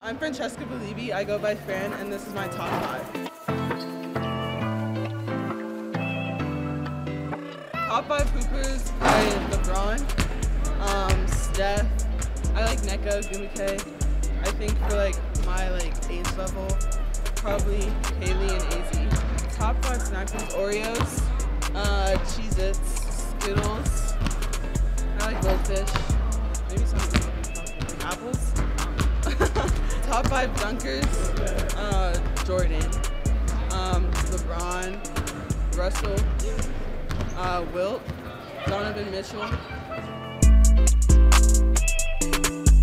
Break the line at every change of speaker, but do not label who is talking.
I'm Fran Belibi, I go by Fran, and this is my top 5. Top 5 hoopers, LeBron, Steph, I like Neko, Gumike. I think for like my age level, probably Haley and AZ. Top 5 snack foods, Oreos, Cheez-Its, Skittles, I like Goldfish, maybe some apples. Top 5 dunkers, Jordan, LeBron, Russell, Wilt, Donovan Mitchell.